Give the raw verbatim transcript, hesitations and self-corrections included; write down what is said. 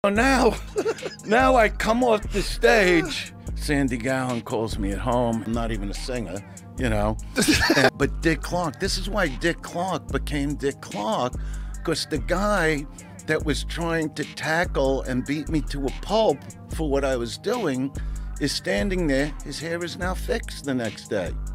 So now, now I come off the stage. Sandy Gowan calls me at home. I'm not even a singer, you know. And, but Dick Clark, this is why Dick Clark became Dick Clark, because the guy that was trying to tackle and beat me to a pulp for what I was doing is standing there. His hair is now fixed the next day.